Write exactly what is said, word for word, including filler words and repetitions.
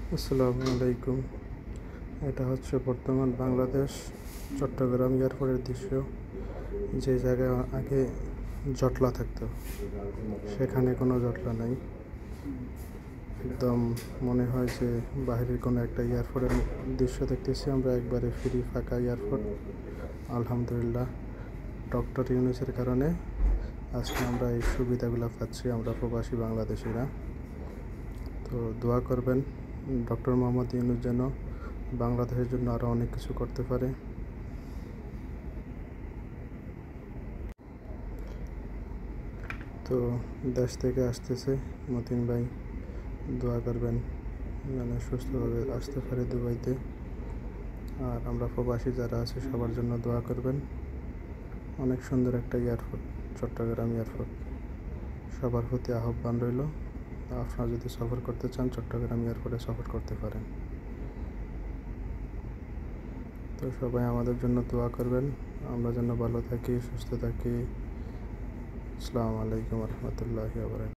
আসসালামু আলাইকুম। এটা হচ্ছে বর্তমান বাংলাদেশ চট্টগ্রাম এয়ারপোর্টের দৃশ্য। যে জায়গায় আগে জটলা থাকতো সেখানে কোনো জটলা নাই। একদম মনে হয় যে বাইরের কোনো একটা এয়ারপোর্টের দৃশ্য দেখতেছি আমরা। একবারে ফ্রি ফাঁকা এয়ারপোর্ট। আলহামদুলিল্লাহ, ডক্টর ইউনূসের কারণে আজকে আমরা এই সুবিধাগুলো পাচ্ছি, আমরা প্রবাসী বাংলাদেশিরা। তো দোয়া করবেন ডক্টর মোহাম্মদ ইউনূস যেন বাংলাদেশের জন্য আরও অনেক কিছু করতে পারে। তো দেশ থেকে আসতেছে মতিন ভাই, দোয়া করবেন যেন সুস্থভাবে আসতে পারে দুবাইতে। আর আমরা প্রবাসী যারা আছে সবার জন্য দোয়া করবেন। অনেক সুন্দর একটা এয়ারপোর্ট চট্টগ্রাম এয়ারপোর্ট, সবার প্রতি আহ্বান রইল। আপনারা যদি সফর করতে চান চট্টগ্রাম এয়ারপোর্টে সফর করতে পারেন। তো সবাই আমাদের জন্য দোয়া করবেন, আমরা যেন ভালো থাকি, সুস্থ থাকি। আসসালামু আলাইকুম রহমতুল্লাহি ওয়া বারাকাতুহু।